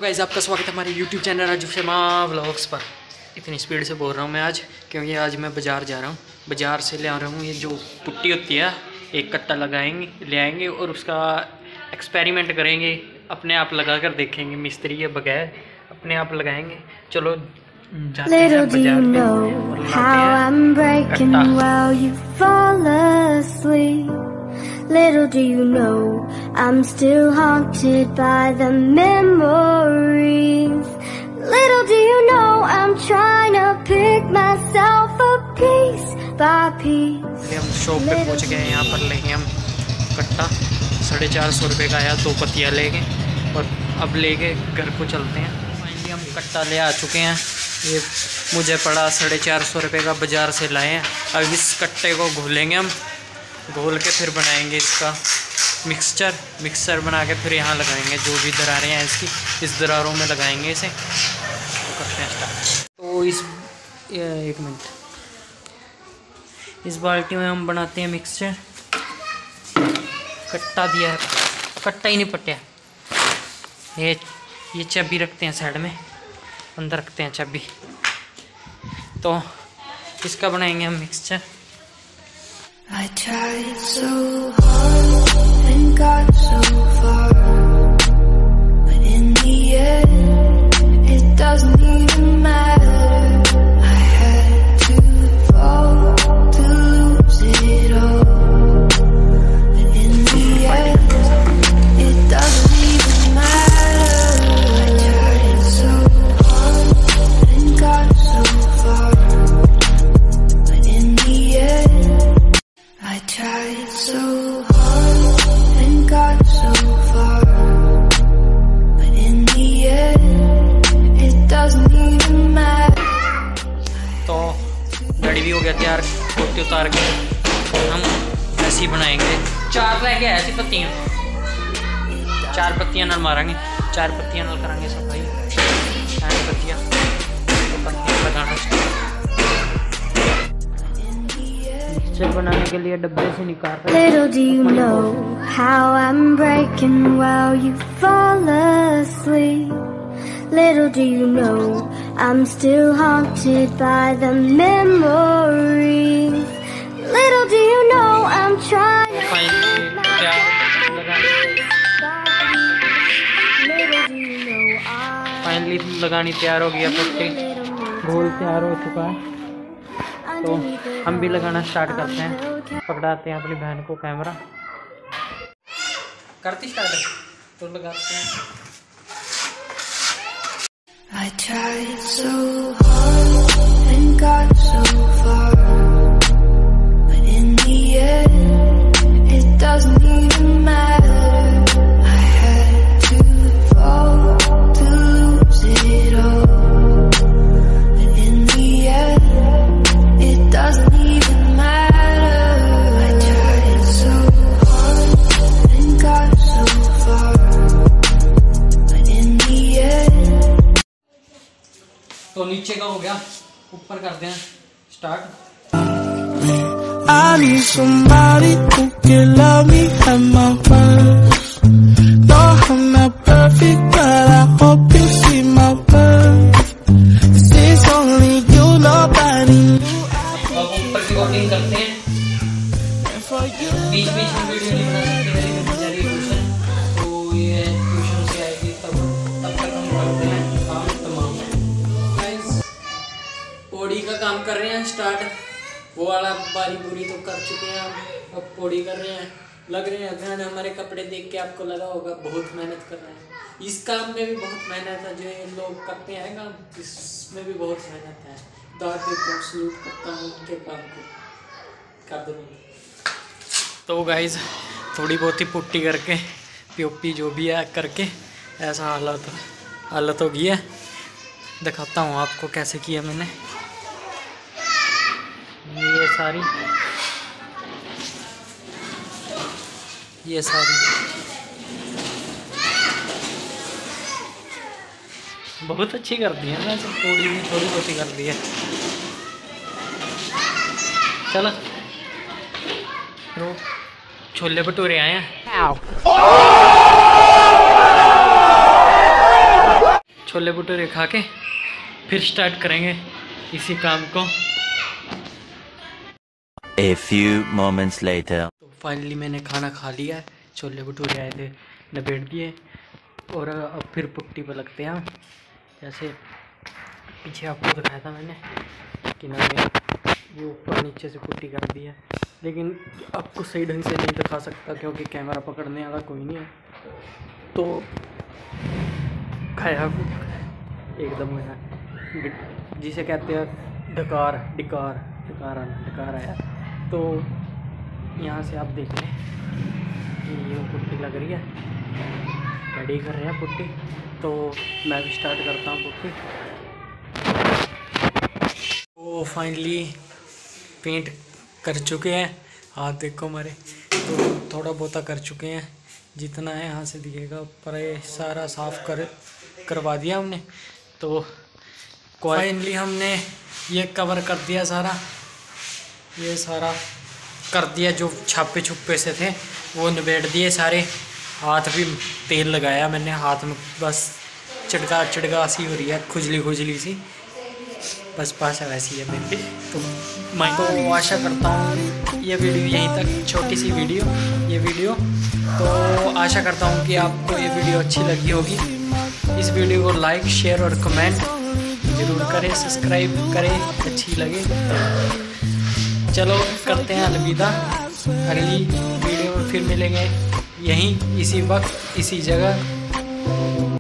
Guys आपका स्वागत है हमारे YouTube channel Raju Sharma vlogs पर। इतनी स्पीड से बोल रहा हूँ मैं आज क्योंकि आज मैं बाज़ार जा रहा हूँ। बाज़ार से ले आ रहा हूँ ये जो पुट्टी होती है, एक कट्टा लगाएंगे ले आएंगे और उसका एक्सपेरिमेंट करेंगे, अपने आप लगा कर देखेंगे। मिस्त्री के बगैर अपने आप लगाएंगे। चलो जाते हैं बाज़ार में और लाते हैं। Little do you know, I'm still haunted by the memories. Little do you know, I'm trying to pick myself up piece by piece. हम शॉप पे पहुंच गए हैं। यहाँ पर लेंगे हम कट्टा 450 रुपये का आया, 2 पत्तियाँ लेंगे और अब लेके घर को चलते हैं। फाइनली हम कट्टा ले आ चुके हैं। ये मुझे पड़ा 450 रुपये का, बाज़ार से लाए हैं। अब इस कट्टे को घोलेंगे हम, घोल के फिर बनाएंगे इसका मिक्सचर बना के फिर यहाँ लगाएंगे। जो भी दरारें हैं इस दरारों में लगाएंगे इसे। तो करते हैं स्टार्ट। तो एक मिनट, इस बाल्टी में हम बनाते हैं मिक्सचर। कट्टा दिया है, कट्टा ही नहीं पटिया। ये चाबी रखते हैं साइड में, अंदर रखते हैं चाबी। तो इसका बनाएंगे हम mixture. I tried so hard and got so far, but in the end, it doesn't even matter. I had to fall to lose it all, but in the end, it doesn't even matter. I tried so hard and got so far, but in the end, I tried so hard and got so far, but in the end, it doesn't even matter. तो गाड़ी भी हो गया तैयार। कोटी उतार के हम ऐसे ही बनाएंगे। 4 रह गया ऐसी पत्तियाँ, 4 पत्तियाँ नाल मारेंगे, 4 पत्तियाँ नाल करेंगे सफाई। 4 पत्तियाँ लगाना बनाने के लिए डब्बे से निकाल रहे हैं। Little do you know how I'm breaking while you fall asleep. Little do you know I'm still haunted by the memories. Little do you know I'm trying to finally लगानी तैयार हो गया। पत्ती घोल तैयार हो चुका है, तो हम भी लगाना स्टार्ट करते हैं। पकड़ाते हैं अपनी बहन को कैमरा, करती स्टार्ट तो लगाते हैं। I tried so hard and got so far, but in the end, it doesn't even matter. I had to fall to lose it all, but in the end, it doesn't even matter. I tried so hard and got so far, but in the end. तो नीचे का हो गया, ऊपर करते हैं start. I need somebody who can love me at my worst. No, I'm not perfect, but I hope you see my worth. This is only you, nobody knew. अब ऊपर की कोटिंग करते हैं। बीच बीच में वीडियो नहीं बना सकते मेरी बेचारी ट्यूशन, तो ये ट्यूशन से आएगी तब तक हम करते हैं काम तमाम। पौड़ी का काम कर रहे हैं स्टार्ट। वो वाला बारी बुरी तो कर चुके हैं, अब पौड़ी कर रहे हैं। लग रहे हैं ध्यान, हमारे कपड़े देख के आपको लगा होगा बहुत मेहनत कर रहे हैं। इस काम में भी बहुत मेहनत है, जो ये लोग करते हैं काम इसमें भी बहुत मेहनत है। दाद देता हूँ, सल्यूट करता हूँ उनके काम को, कर दूँगा। तो गाइज थोड़ी बहुत ही पुट्टी करके पीओपी जो भी है करके ऐसा हालत हो गई है। दिखाता हूँ आपको कैसे किया मैंने। ये सारी बहुत अच्छी कर दी है ना, सब थोड़ी भी थोड़ी बहुत ही कर दी है। चलो छोले भटूरे आए हैं। छोले भटूरे खा के फिर स्टार्ट करेंगे इसी काम को। A few moments later. तो फाइनली मैंने खाना खा लिया है, छोले भटूरे आए थे निबेड़ दिए और अब फिर पुट्टी पर लगते हैं हम। जैसे पीछे आपको दिखाया था मैंने कि ना वो ऊपर नीचे से पुट्टी कर दी है, लेकिन आपको सही ढंग से नहीं दिखा सकता क्योंकि कैमरा पकड़ने वाला कोई नहीं है। तो खाया एकदम है जिसे कहते हैं डकार आया। तो यहाँ से आप देख लें कि ये पुट्टी लग रही है, रेडी कर रहे हैं पुट्टी। तो मैं भी स्टार्ट करता हूँ पुट्टी। तो फाइनली पेंट कर चुके हैं, हाथ देखो हमारे, तो थोड़ा बहुत कर चुके हैं, जितना है यहाँ से दिखेगा ऊपर ये सारा साफ़ करवा दिया हमने। तो फाइनली हमने ये कवर कर दिया सारा, ये सारा कर दिया, जो छापे छुपे से थे वो निबेड़ दिए सारे। हाथ भी तेल लगाया मैंने, हाथ में बस चिड़गा सी हो रही है, खुजली सी, बस पासा वैसी है मेरी। तो मैं तो आशा करता हूँ ये वीडियो यहीं तक, छोटी सी वीडियो तो आशा करता हूँ कि आपको ये वीडियो अच्छी लगी होगी। इस वीडियो को लाइक शेयर और कमेंट ज़रूर करें, सब्सक्राइब करें अच्छी लगे तो। चलो करते हैं अलविदा, अगली वीडियो में फिर मिलेंगे यहीं इसी वक्त इसी जगह।